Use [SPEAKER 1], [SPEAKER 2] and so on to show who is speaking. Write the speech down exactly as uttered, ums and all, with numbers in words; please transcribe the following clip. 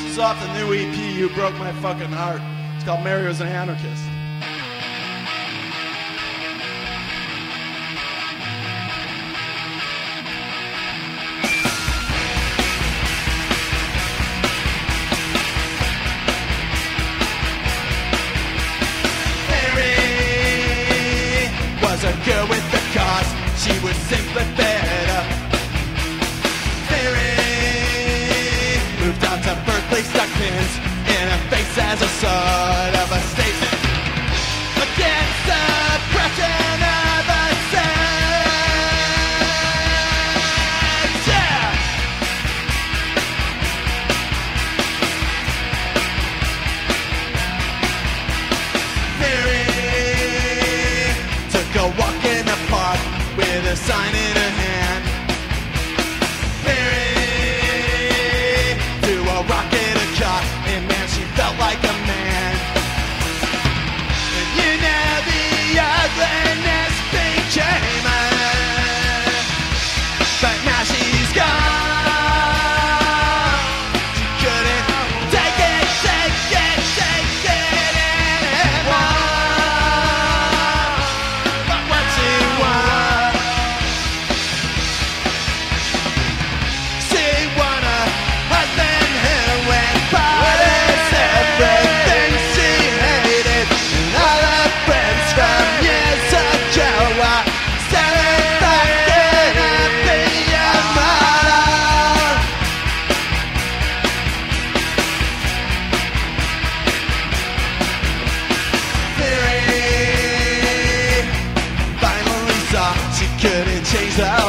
[SPEAKER 1] This is off the new E P, You Broke My Fucking Heart. It's called Mary Was an Anarchist. Mary was a girl with a cause. She was simply fed up. Mary moved out to Berkeley, stuck pins in her face as a sort of a statement against suppression of a sex. Yeah. Mary took a walk in the park with a sign in her hand. Mary threw a rock at a cop, and man, she felt like a man. And you know the ugliness became her, but now she's gone. She couldn't take it, take it, take it anymore. But what she wants, she won a husband who went parties, everything she hated, and all her friends from years ago are selling back in a billion model. Mary finally saw she couldn't change the